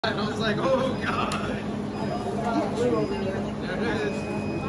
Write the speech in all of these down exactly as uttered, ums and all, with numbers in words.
And I was like, oh God. There it is.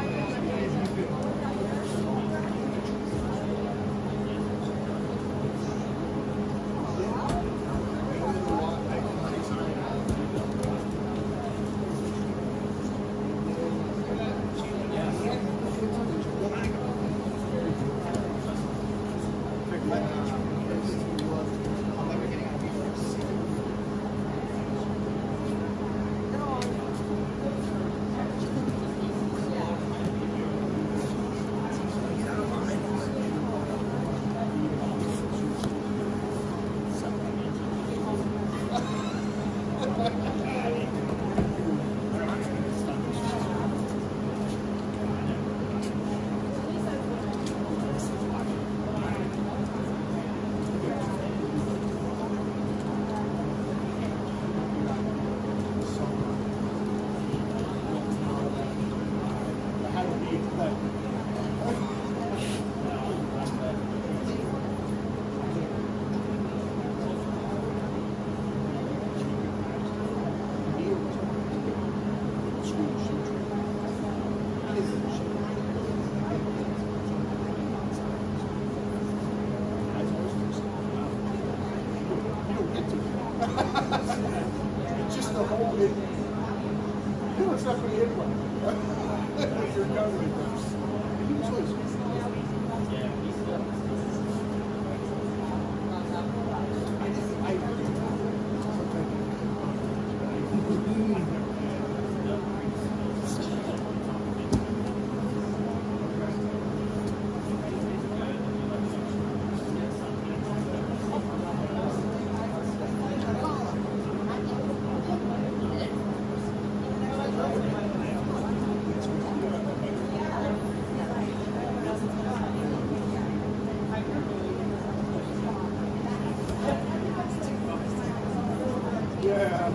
Just the whole thing. You know, it's not going to hit one. You're going Yeah.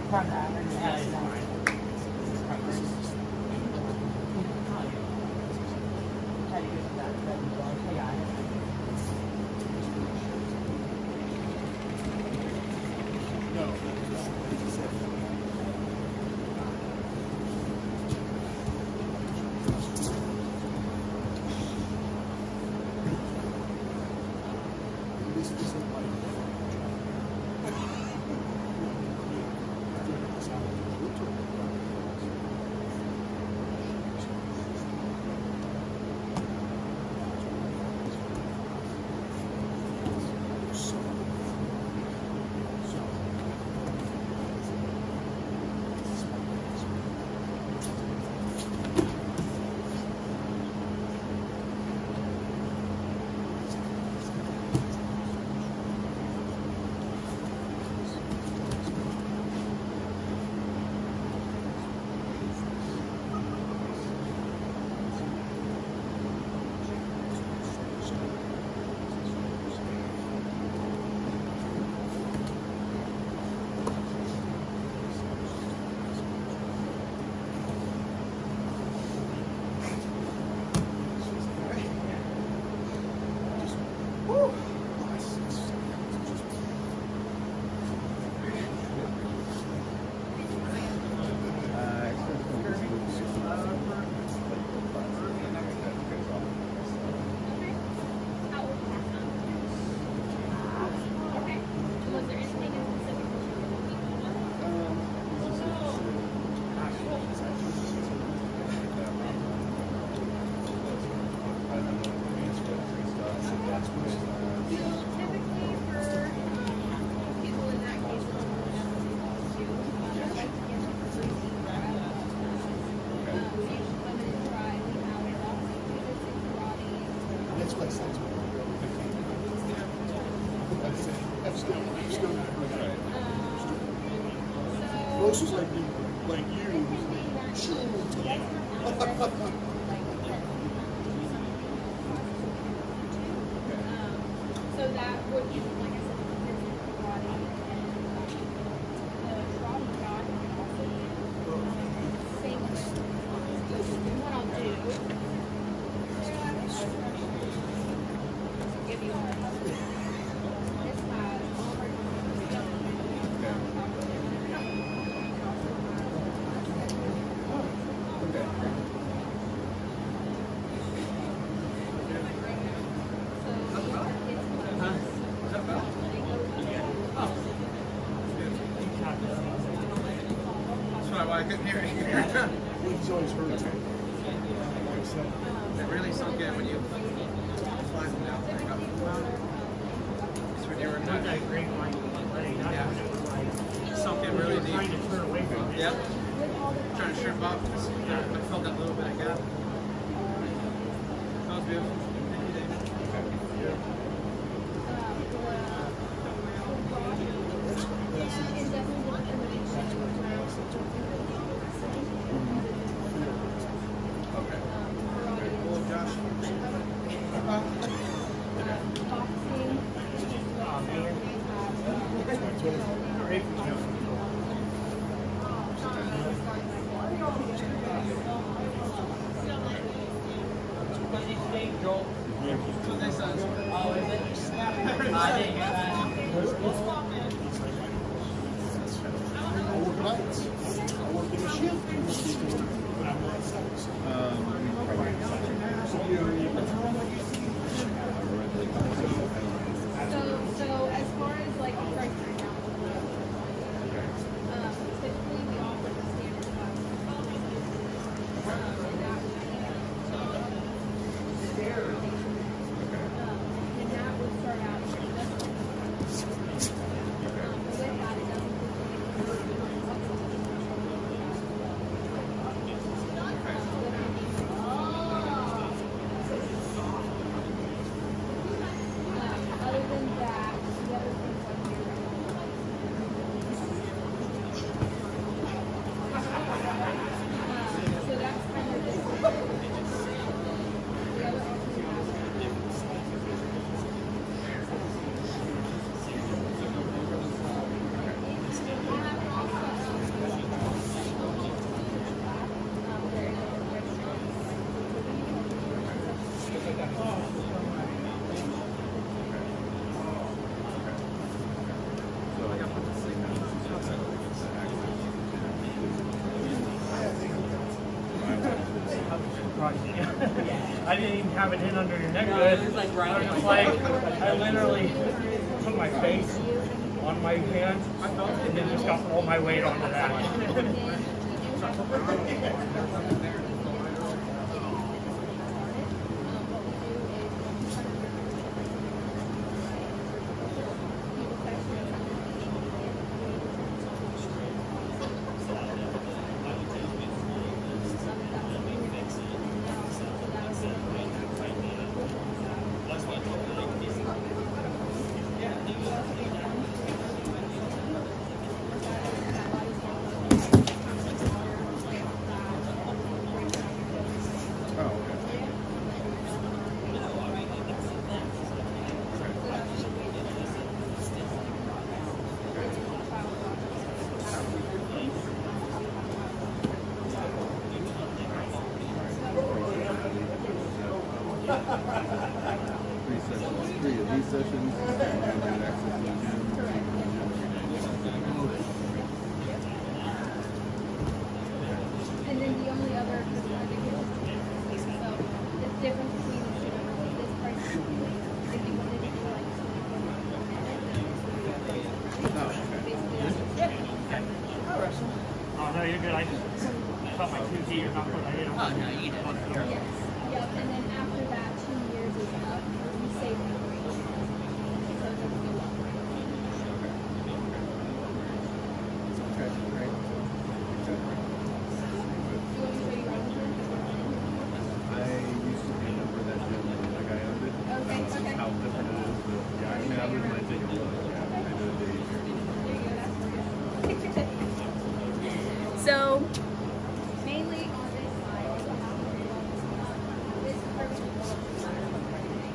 Most is like like you. So that would be, like I said, physical body and the trauma guy can also do same thing. What I'll do give you one. This has I couldn't hear it. He's always heard it. It really sunk in when you fly them down back up. It's when you were not that great line. Yeah. It sunk in really deep. Trying to turn away from it. Yep. Trying to shrimp up. I felt that little bit of gap. That was beautiful. Joel. So this is crushed you. I didn't even have it in under your neck good. I was just like, I literally put my face on my hands and then just got all my weight onto that. Three sessions, three of these sessions, and then get access to the gym. And then the only other, I think it's, so the difference between this price if you wanted to do like Oh no, you're good. I just felt my two G or not what I did. Oh no, you didn't. Yes. Yep. And then after that, two years is up. You save the rate. So it doesn't go up. Okay, great. Do you want me to show you around here? I used to be a member of that gym, like I owned it. Okay, This is okay. how different it is, but yeah, I mean, I wouldn't mind taking a look. Yeah, I know the age here. There you go. That's perfect. So, mainly on this side is how this is perfect.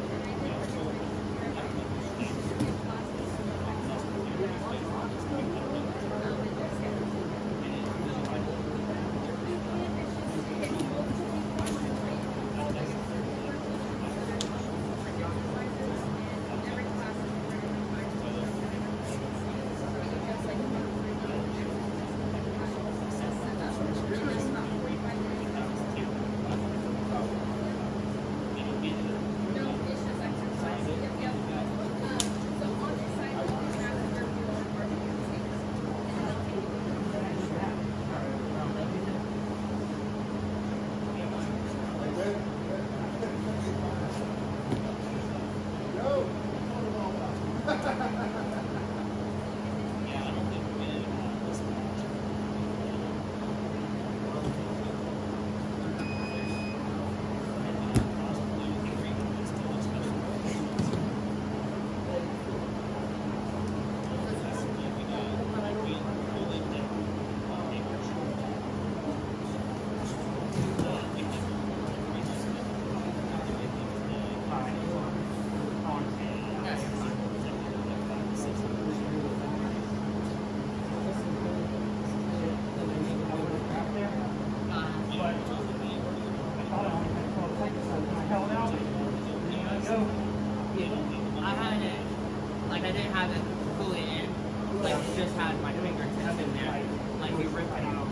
I had it, like I didn't have it fully in, like just had my finger tucked in there, like you ripped it out.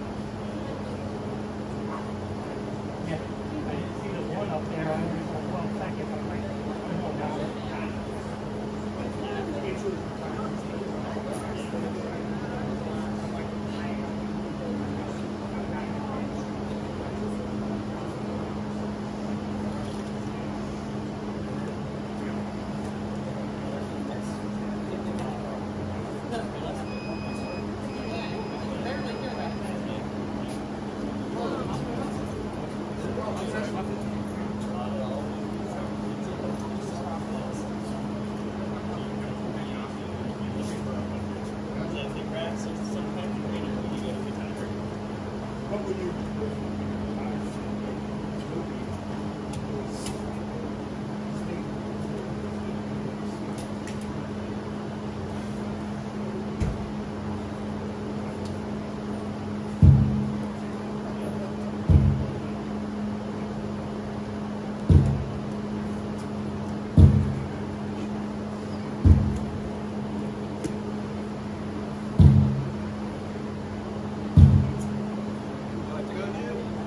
Yeah. I didn't see the one up there. I was like, well, second. I'm like, oh, got it. What would you? Like to go, Jim?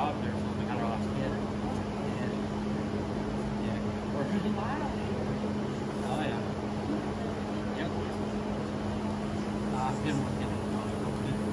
dogs there since we got our last kid. And, yeah. We're, oh, yeah. Yep. Uh, I've been working at the hospital.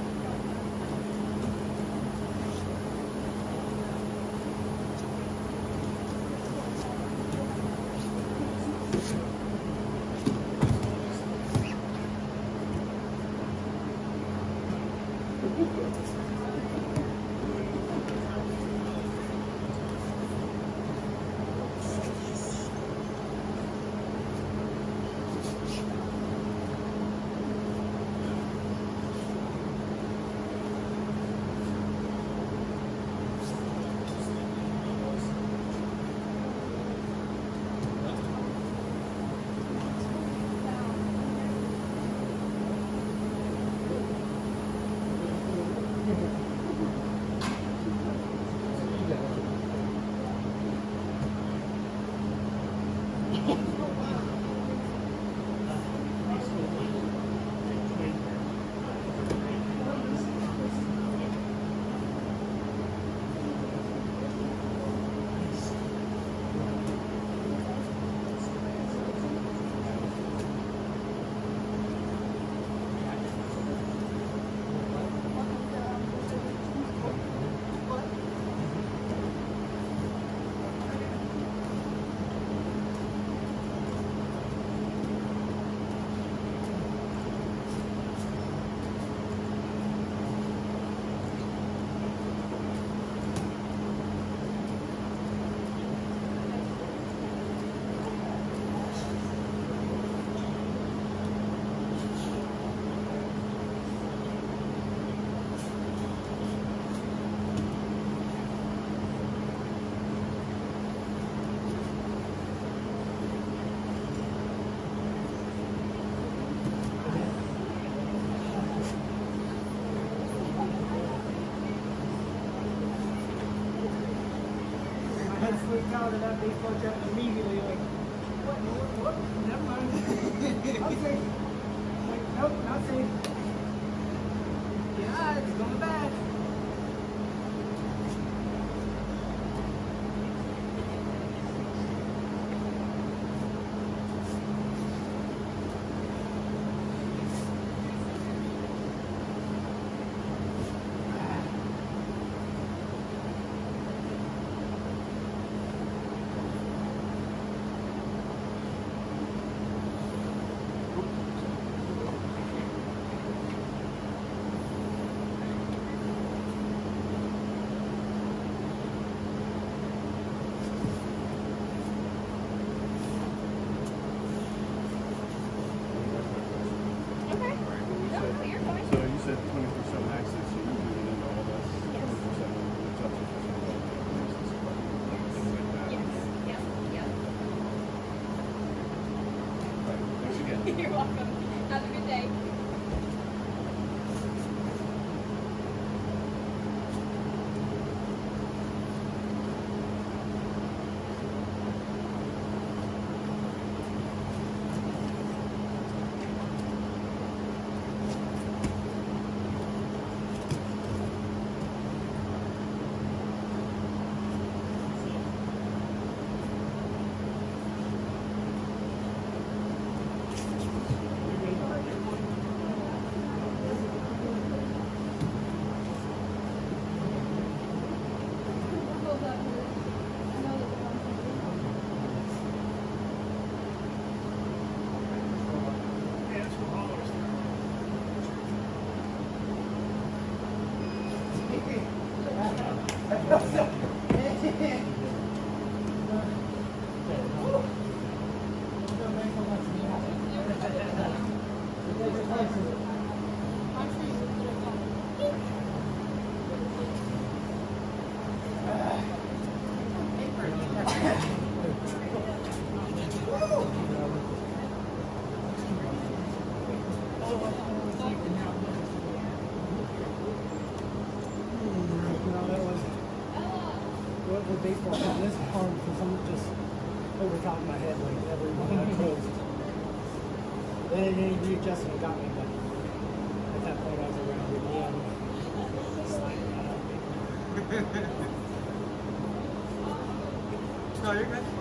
Freaked out of that baseball cap immediately, like, what? What? Never mind. I'm safe. Like, nope, not safe. Yeah, it's going bad. You're welcome. Have a good day. Baseball on this hard because I'm just over top of my head like everyone got closed. Then it didn't readjust and it got me, but at that point I was around your knee. no, you're good.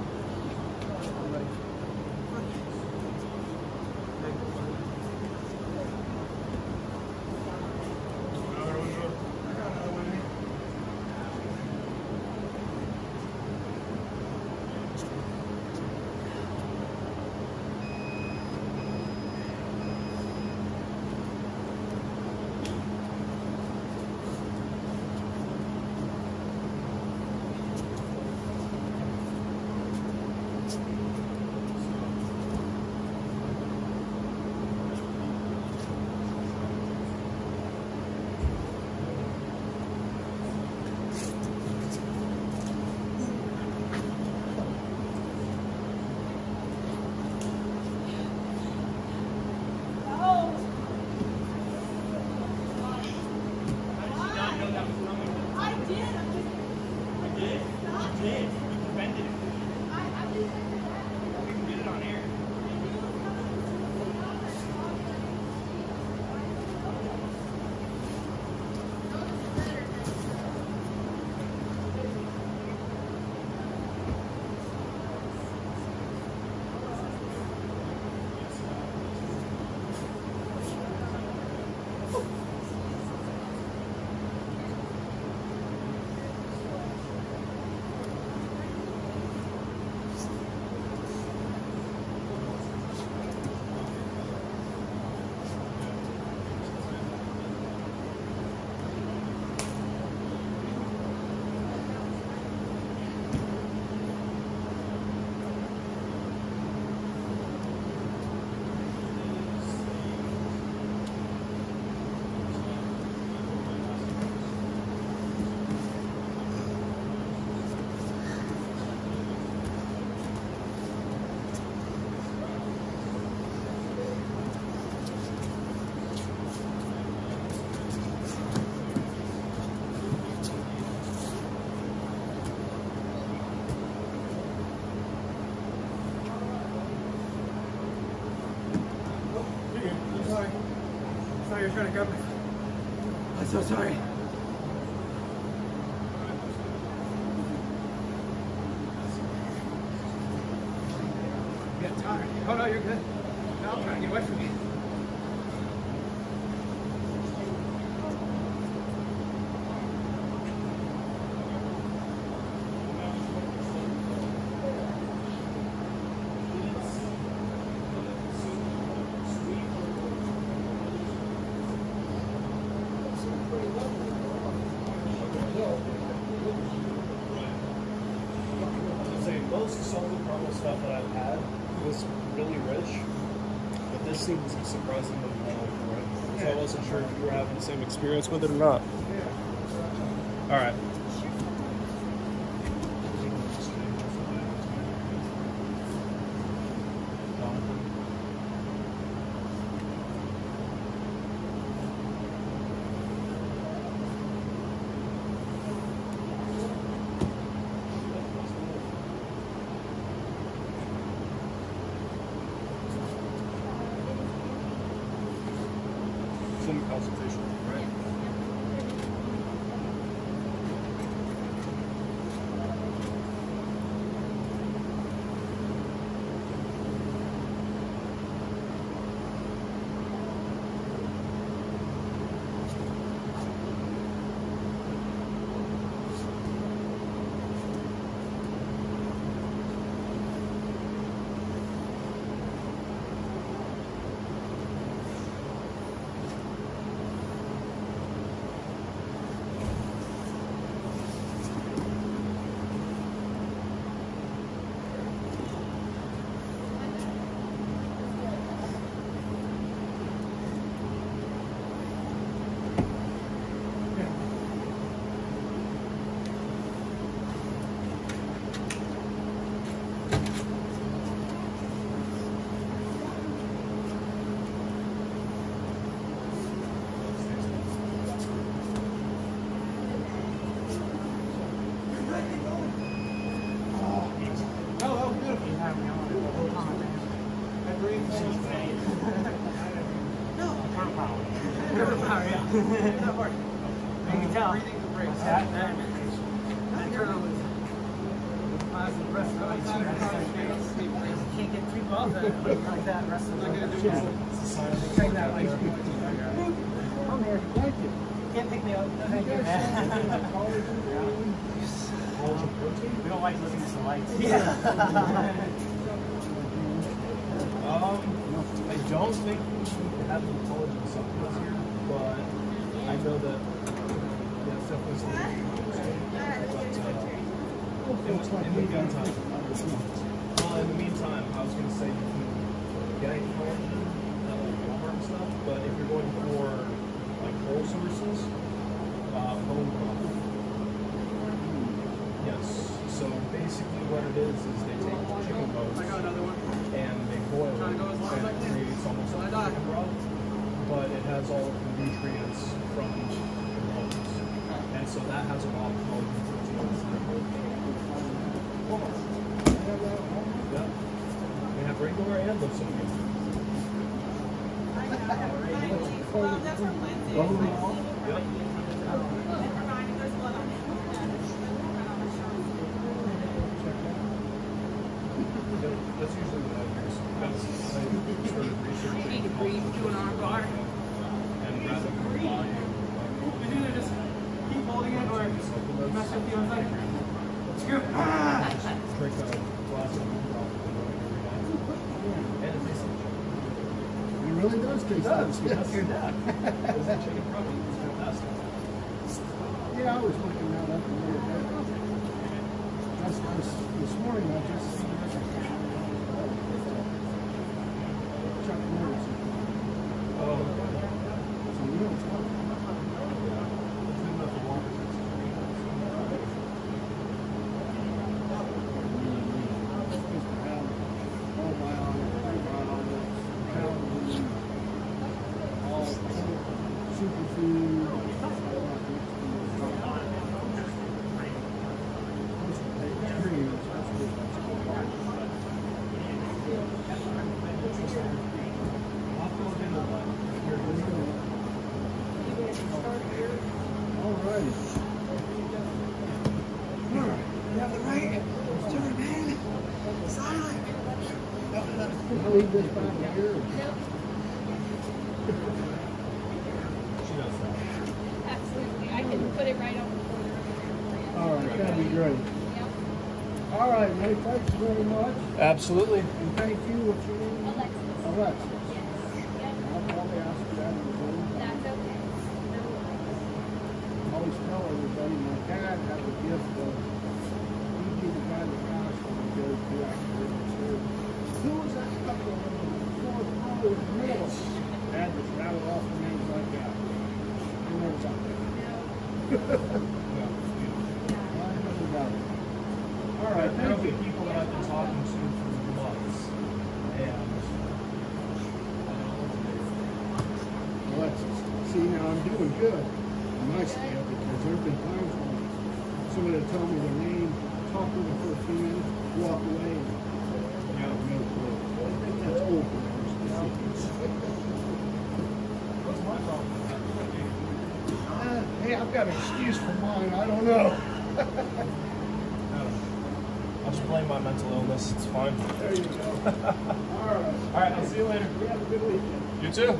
You're trying to cover me. I'm so sorry. I'm getting tired. Oh no, you're good. No, I'm trying to get away from you. Most salted caramel stuff that I've had was really rich, but this seems surprisingly mellow for it. So I wasn't sure if you were having the same experience with it or not. All right. Some consultation, right? You can tell. Breathing the brakes. That, that, that turtle is positive. off like that rest of the day. Take that way. I'm here. Thank you. Can't pick me up. Thank you, man. We don't like looking at the lights. Yeah. um, I don't think we have any collagen supplements here, but I know that yeah, it's definitely something. But uh, in, the, in the meantime, well, in the meantime, I was going to say you can get collagen at like Walmart and stuff, but if you're going for like whole sources, uh, bone broth. Yes. So basically, what it is is they take chicken bones and they boil it, and it creates almost like chicken broth, but it has all of the nutrients from the bones, and so that has a lot of collagen proteins. Yeah, we have regular and the sodium. Well, that's from Wednesday. Yep. That's usually what I use. That's I started researching. You need to breathe, do an arm bar. And rather than buying We do just keep holding it or mess with the other side. Scoop. drink a glass of broth every night. And it tastes like chicken. It really does taste It does. good. That's your dad. It's that chicken protein. It's fantastic. Yeah, I was looking that up a little bit. That's, that's, this morning I just seen Chuck Norris. Oh, So you know it's not. it's good enough for water. Supposed to have probiotics, prebiotics, calories, all superfood. Leave this back here. She does that. Absolutely. I can put it right on the corner. All right, that'd be great. Yep. All right, Ray, thanks very much. Absolutely. And thank you, what's your name? Alexis. Alexis. Yes. Yep. I'll probably ask you that in the room. That's okay. No worries. I always tell everybody, my dad had the gift of, he'd be the guy that asked when we go to accidents here. Who was that couple in the fourth row in the middle? Dad just rattled off the names like that. Who knows that? I never got it. All right, There thank will be you. people that I've been talking to for months, and I don't know what to do. Alexis, see, now I'm doing good on my scale because there have been times when somebody will tell me their name, talk to them for a few minutes, walk away, and I have no clue. That's old for those specifics. What's my problem with that? Uh, hey, I've got an excuse for mine. I don't know. I'll just blame my mental illness. It's fine. There you go. All right. All right, I'll see you later. You have a good weekend. You too.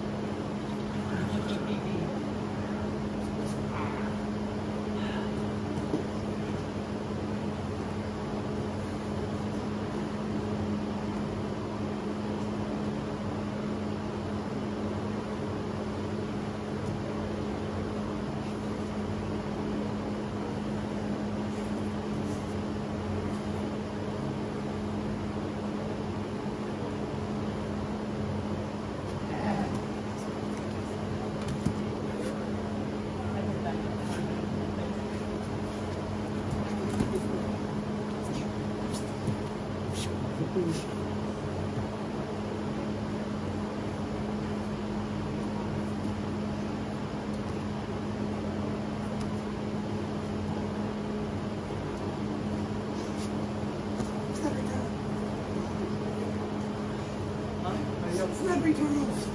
Snappy turtles.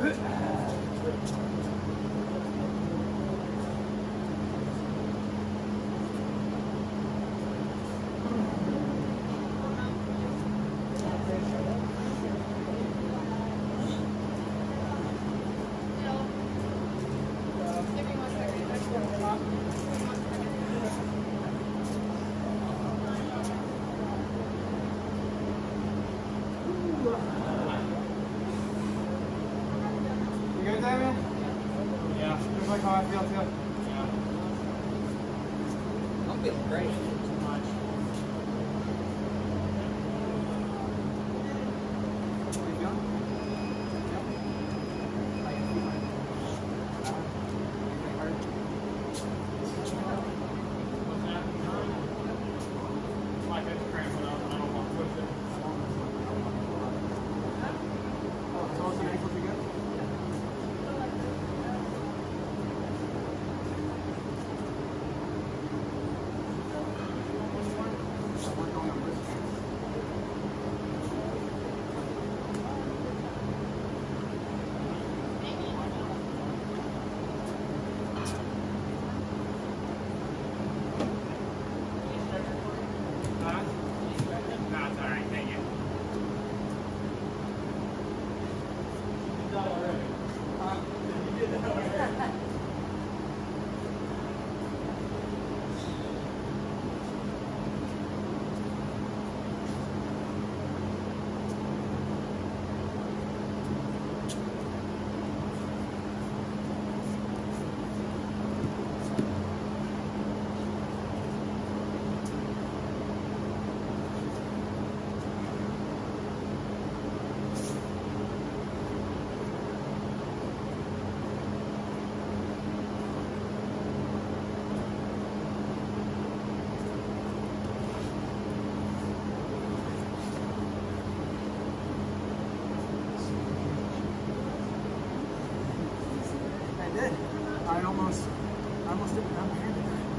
I almost, I almost didn't have a hand in that.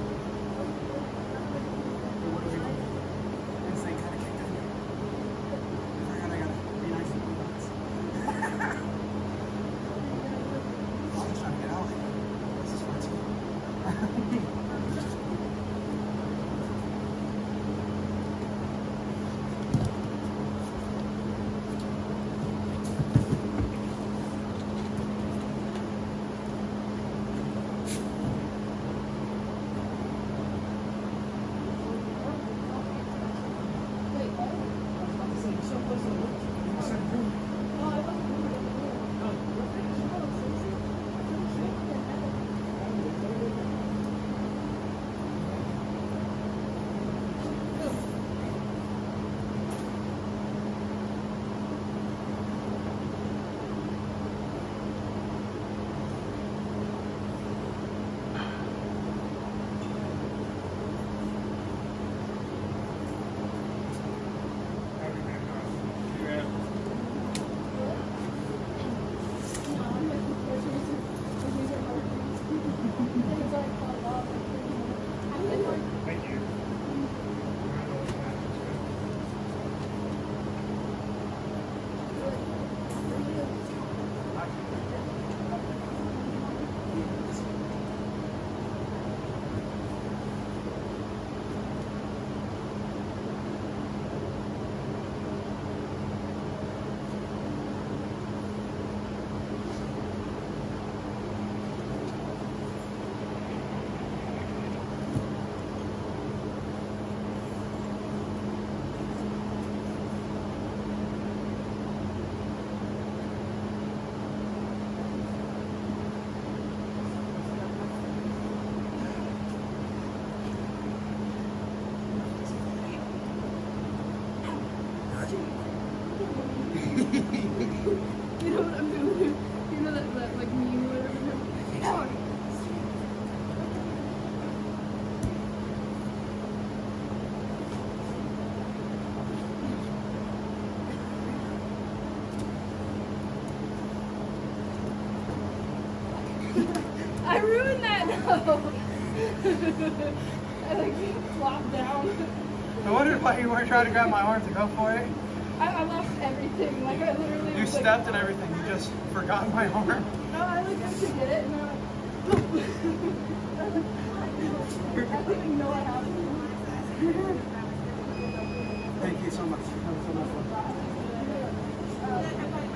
But what do we do? This thing kind of kicked in. I forgot I gotta be nice to the nuts. I'm just trying to get out. This is fun too. You know what I'm doing? You know that, that like meme or whatever? I ruined that though. I like flopped down. I wondered why you weren't trying to grab my arm to go for it. I, I lost everything. Like I literally. You was stepped like, and everything. You just forgot my arm. No, I like went to get it and I like. I was like, I didn't even know what happened. Thank you so much. That was so much fun. Uh,